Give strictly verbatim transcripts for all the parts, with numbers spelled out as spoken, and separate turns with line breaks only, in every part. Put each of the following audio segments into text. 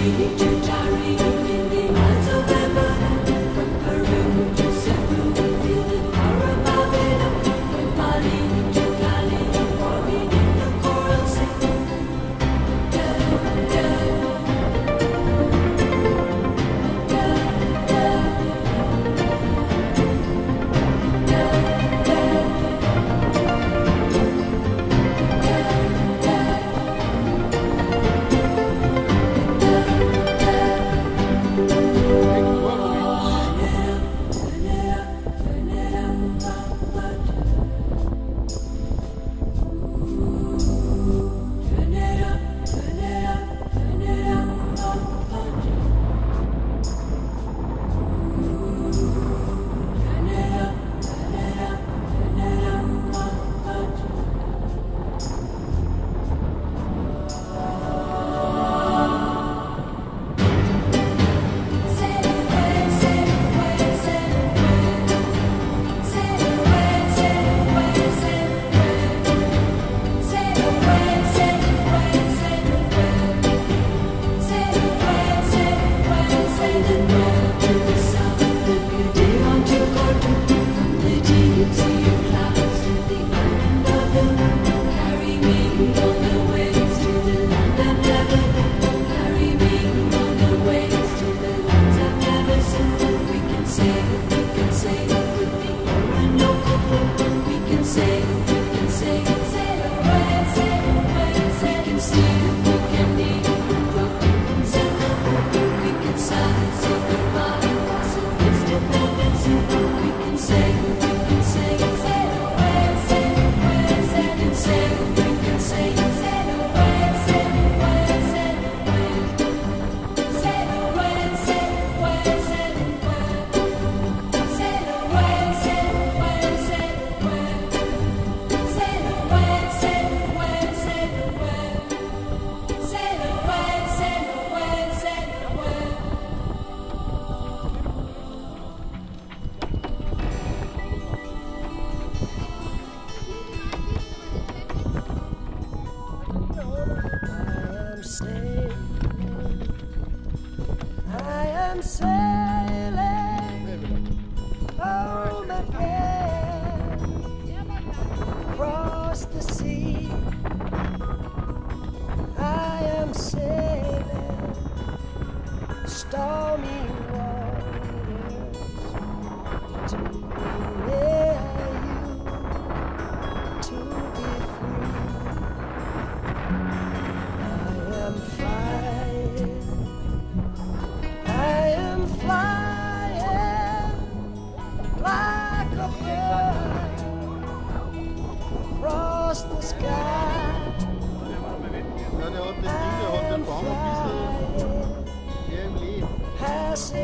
I'm sailing home again across the sea. I am sailing stormy waters to be near you, to be free. I am flying, I am flying like a bird across the sky.
Ja, der hat das Ding, der hat den Baum ein bisschen irgendwie.
Passing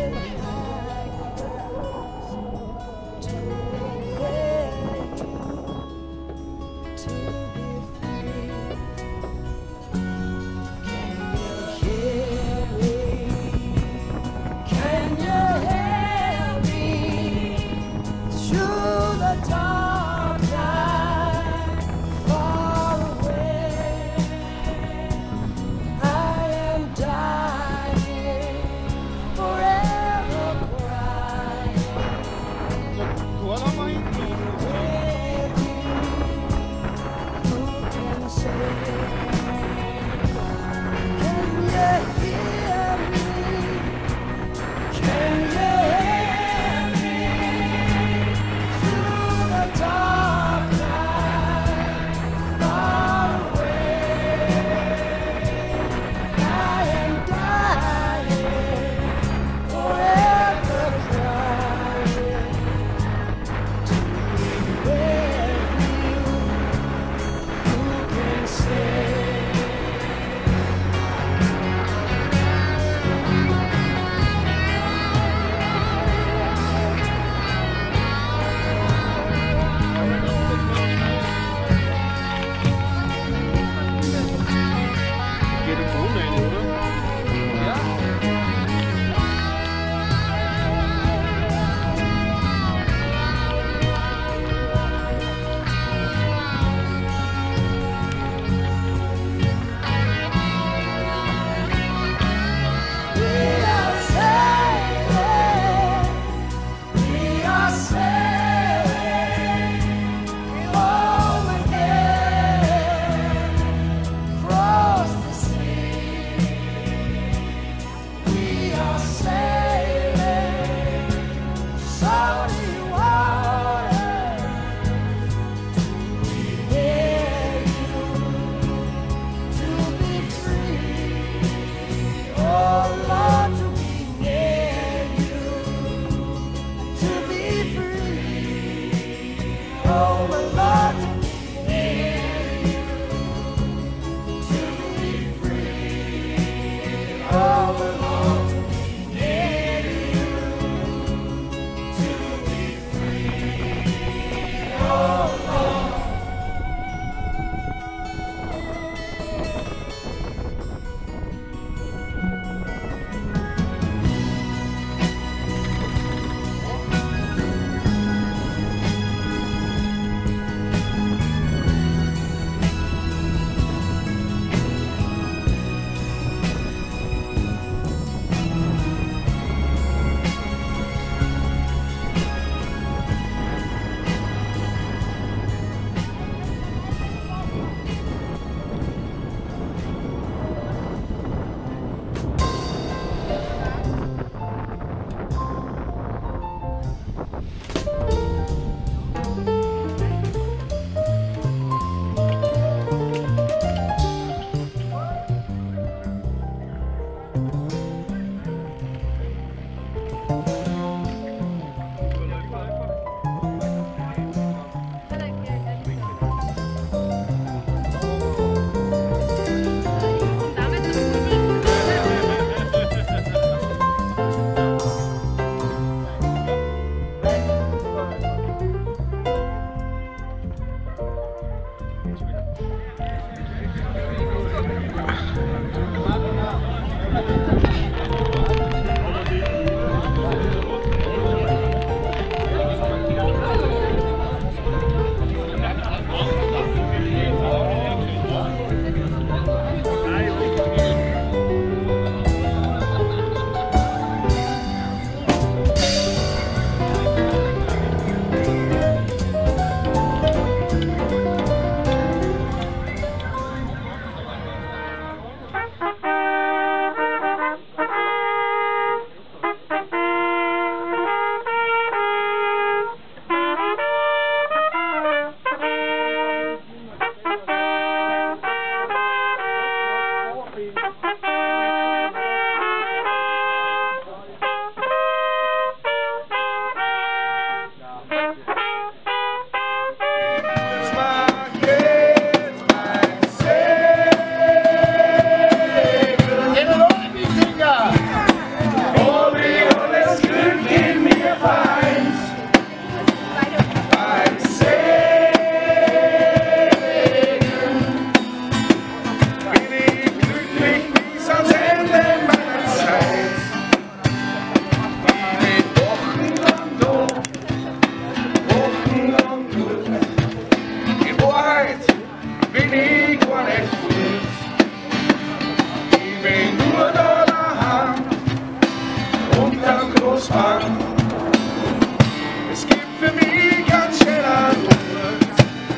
Es gibt für mich ganz schön einen Ort,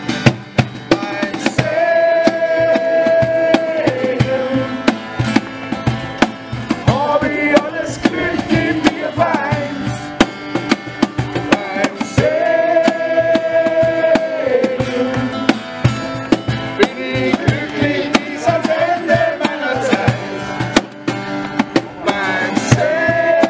mein Segen. Hab ich alles Glück in mir weint, mein Segen. Bin ich glücklich bis ans Ende meiner Zeit, mein Segen.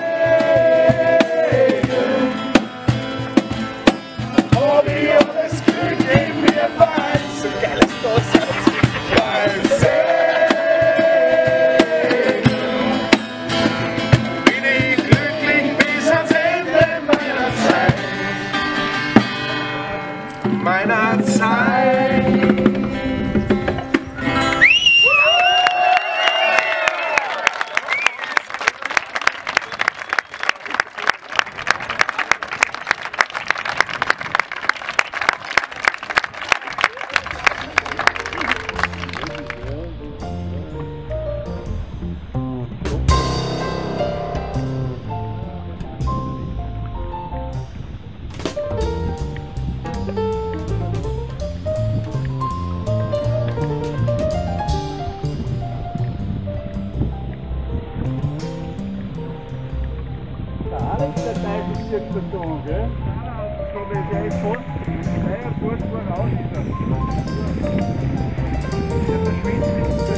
Meiner Zeit.
Alex, der Teil ist jetzt der Ton, gell? So wie der ist fast drei Fahrt voraus ist er. Der verschwindet mit der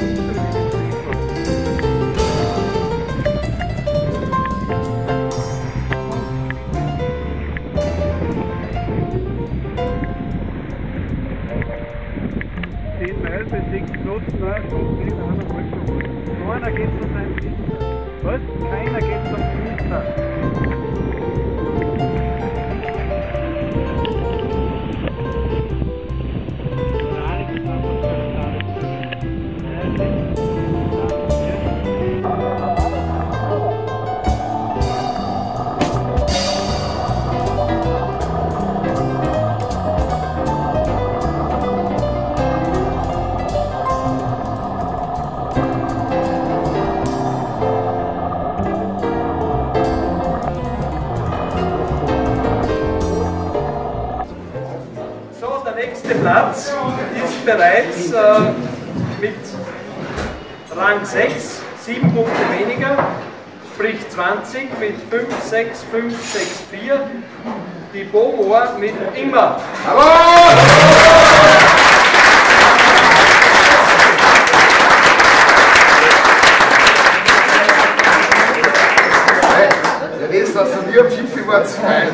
zehn Meilen bei sechs Knoten, nein, so zehn, einer mal schon. Keiner geht zu seinem Dienstag. Was? Keiner geht zum Dienstag.
Der nächste Platz ist bereits äh, mit Rang sechs, sieben Punkte weniger, sprich zwanzig mit fünf, sechs, fünf, sechs, vier, die Beaumont mit Ingmar.
Schirmschiffe war zu geil.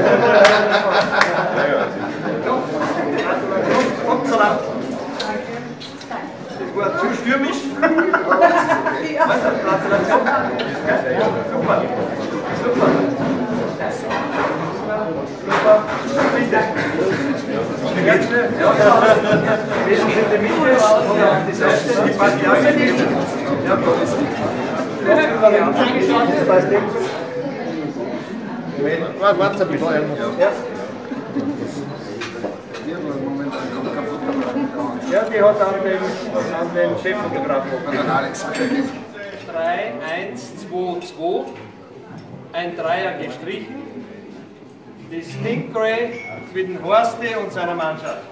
Kommt so lang. Das war zu stürmisch. Gratulation. Super. Super. Super. Bitte. Ganz schnell. Ja, wir sind in der Mitte oder auf die Seite. Die passt ja nicht. Ja, das ist nicht.
Warte ein bisschen.
Ja, die hat an den, an den Cheffotografen.
An Alex.
drei, eins, zwei, zwei. Ein Dreier gestrichen. Die Stingray mit dem Horsti und seiner Mannschaft.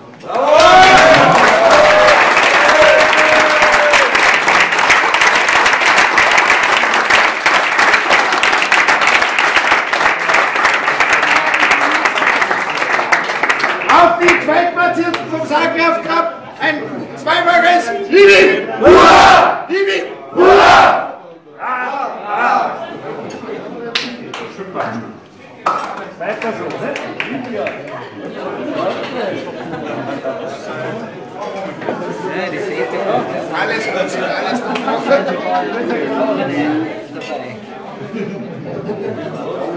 Auf die Zweitplatzierten vom Saarkraft Cup ein zweifaches Hiwi! Hurra! Hiwi! Hurra!
Weiter so, ne? Ja.
Alles gut, alles gut.